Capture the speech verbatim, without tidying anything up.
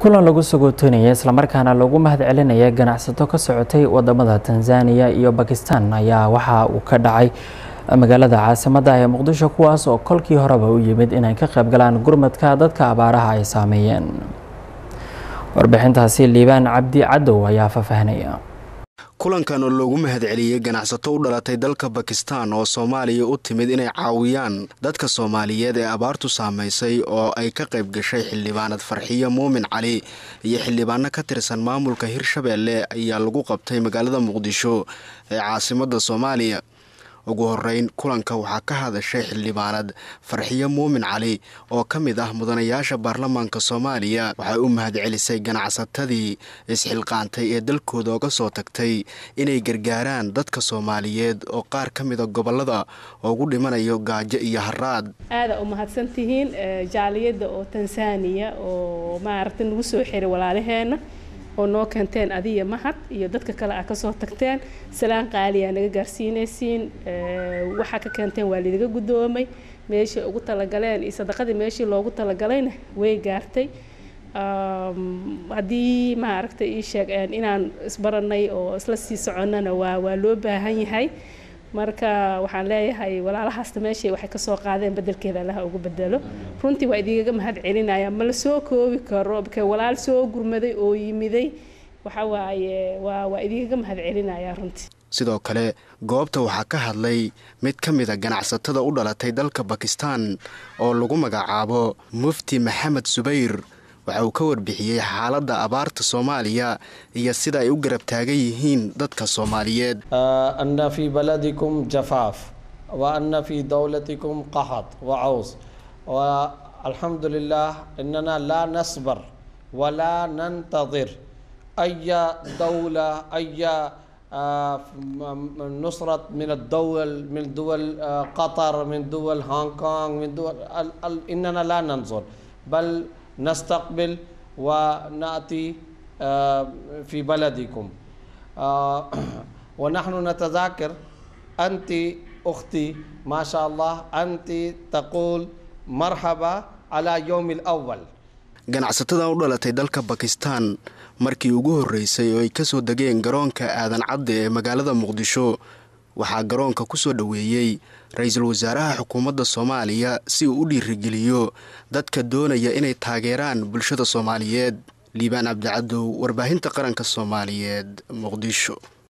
kulan lagu sagootoonaya isla markaana lagu mahad celinaya ganacsato ka socotay wadamada Tanzania iyo Pakistan ayaa waxa uu ka dhacay magaalada caasimadda ee Muqdisho kuwaas oo kolkii horeba u yimid inay ka qayb galaan gurmadka dadka abaaraha ay saameeyeen. Warbixintaasi Liibaan Cabdi Cadow ayaa faahfaahinaya. kulankan oo loogu mahad celiyay ganacsato u dhalatay dalka Pakistan oo Soomaaliya u timid inay caawiyaan dadka Soomaaliyeed ee abaartu saameysay oo ay ka qayb gashay xildhibaanad Farxiyo Muumin Cali iyo xildhibaano ka tirsan maamulka Hirshabeelle ayaa lagu qabtay magaalada Muqdisho ee caasimadda Soomaaliya. ugu horeyn kulanka waxaa ka hadashay xildhibaanad Farxiyo Muumin Cali oo ka mid ah mudanayaasha baarlamaanka Soomaaliya. waxay u mahad celisay ganacsatadii isxilqaantay ee dalkooda uga soo tagtay inay gargaaraan dadka Soomaaliyeed oo qaar ka mid ah gobolada ugu dhimanayo gaajo iyo haraad. aad u mahadsantihiin jaaliyada oo Tanzania oo maaragtay nagu soo xiray walaalaheena oo noo kanteen adiga mahad iyo dadka kale ah ka soo tagteen salaan qaali ah naga gaarsiinaysiin waxa ka kanteen waa liiga gudoomay meeshii ugu tala galeen iyo sadaqadii meeshii loogu tala galayna way gaartay hadii ma aragtay ii sheegeen inaan isbaranay oo isla sii soconana waa waa loo baahan yahay marka waxaan leeyahay walaalahaasta meeshii waxay ka soo qaadeen bedelkeeda Allah ugu bedelo runtii waa idiga mahad celinaya ma la soo koobi karo because walaal soo gurmaday oo yimiday waxa waaye waa waa idiga mahad celinaya runtii. sidoo kale goobta waxaa ka hadlay mid ka mid ah ganacsatada u dhalatay dalka Pakistan oo lagu magacaabo Mufti Maxamed Subayr. waxa uu ka warbixiyay xaaladda abaarta Soomaaliya iyo sida ay u garab taagan yihiin dadka Soomaaliyeed. anna fi baladikum jafaf wa anna fi dawlatikum qahat wa aws wa alhamdulillah innana la nasbar wa la nantazir ayya dawla ayya نصرة من الدول من دول قطر من دول هونغ كونغ من دول إننا لا ننظر بل نستقبل ونأتي في بلدكم ونحن نتذاكر أنت أختي ما شاء الله أنت تقول مرحبا على يوم الأول. ganacsatada u dhalatay dalka Pakistan markii ugu horeysay oo ay ka soo dageen garoonka aadan cadde ee magaalada Muqdisho waxaa garoonka ku soo dhaweeyay ra'iisul wasaaraha xukuumadda Soomaaliya si uu u dhiirigeliyo dadka doonaya inay taageeraan bulshada Soomaaliyeed. Liibaan Cabdi Cadow, warbaahinta qaranka Soomaaliyeed, Muqdisho.